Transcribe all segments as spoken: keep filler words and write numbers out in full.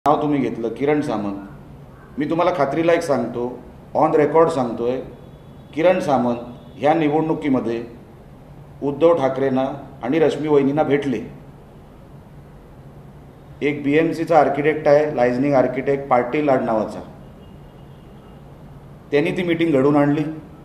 नाव तुम्ही घेतलं किरण सामंत. मी तुम्हाला खात्रीला एक सांगतो, ऑन रेकॉर्ड सांगतोय, किरण सामंत ह्या निवडणुकीमध्ये उद्धव ठाकरेंना आणि रश्मी वहिनींना भेटले. एक बी एम सीचा आर्किटेक्ट आहे, लायझनिंग आर्किटेक्ट पाटील नावाचा, त्यांनी ती मीटिंग घडवून आणली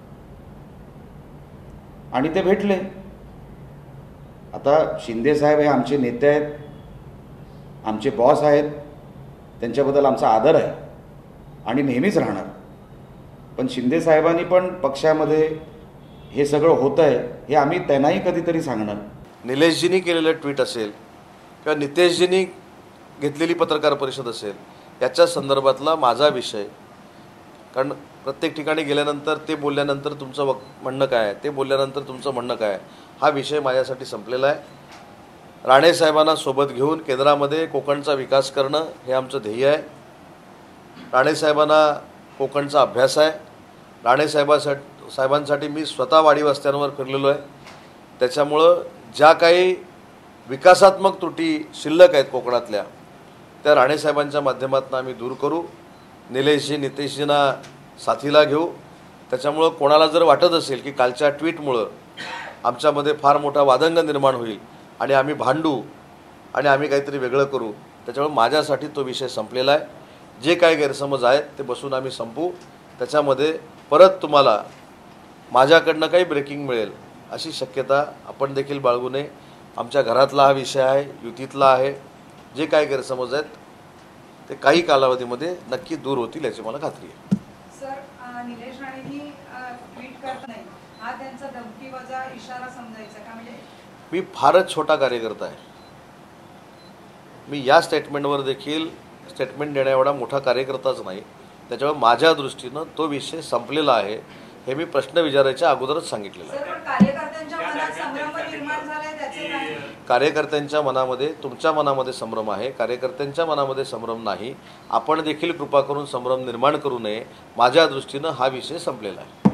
आणि ते भेटले. आता शिंदे साहेब हे आमचे नेते आहेत, आमचे बॉस आहेत, त्यांच्याबद्दल आमचा आदर आहे आणि नेहमीच राहणार. पण शिंदे साहेबांनी पण पक्षामध्ये हे सगळं होतं आहे हे आम्ही त्यांनाही कधीतरी सांगणार. निलेशजींनी केलेलं ट्विट असेल किंवा नितेशजींनी घेतलेली पत्रकार परिषद असेल, याच्या संदर्भातला माझा विषय, कारण प्रत्येक ठिकाणी गेल्यानंतर ते बोलल्यानंतर तुमचं वक म्हणणं काय आहे, ते बोलल्यानंतर तुमचं म्हणणं काय आहे, हा विषय माझ्यासाठी संपलेला आहे. राणे साहेबांना सोबत घेऊन केंद्रामध्ये कोकणचा विकास करणं हे आमचं ध्येय आहे. राणे साहेबांना कोकणचा अभ्यास आहे. राणे साहेबासाठी साहेबांसाठी मी स्वतः वाडी वस्त्यांवर फिरलेलो आहे. त्याच्यामुळं ज्या काही विकासात्मक त्रुटी शिल्लक आहेत कोकणातल्या, त्या राणे साहेबांच्या माध्यमातून आम्ही दूर करू. निलेशजी नितेशजींना साथीला घेऊ. त्याच्यामुळं कोणाला जर वाटत असेल की कालच्या ट्विटमुळं आमच्यामध्ये फार मोठा वादंग निर्माण होईल आणि आम्ही भांडू आणि आम्ही काहीतरी वेगळं करू, त्याच्यामुळे माझ्यासाठी तो विषय संपलेला आहे. जे काही गैरसमज आहेत ते बसून आम्ही संपू. त्याच्यामध्ये परत तुम्हाला माझ्याकडनं काही ब्रेकिंग मिळेल अशी शक्यता आपण देखील बाळगू नये. आमच्या घरातला हा विषय आहे, युतीतला आहे. जे काही गैरसमज आहेत ते काही कालावधीमध्ये नक्की दूर होतील याची मला खात्री आहे. सर, निलेश राणेंनी ट्विट करत नाही, हा त्यांचा धमकीवजा इशारा समजायचा का? म्हणजे मी फारच छोटा कार्यकर्ता आहे. मी या स्टेटमेंटवर देखील स्टेटमेंट देण्या एवढा मोठा कार्यकर्ताच नाही. त्याच्यामुळे माझ्या दृष्टीनं तो विषय संपलेला आहे हे मी प्रश्न विचारायच्या अगोदरच सांगितलेलं आहे. कार्यकर्त्यांच्या मनात संभ्रम निर्माण झालाय, त्याचे काय? कार्यकर्त्यांच्या मनामध्ये, तुमच्या मनामध्ये संभ्रम आहे, कार्यकर्त्यांच्या मनामध्ये संभ्रम नाही. आपण देखील कृपा करून संभ्रम निर्माण करू नये. माझ्या दृष्टीनं हा विषय संपलेला आहे.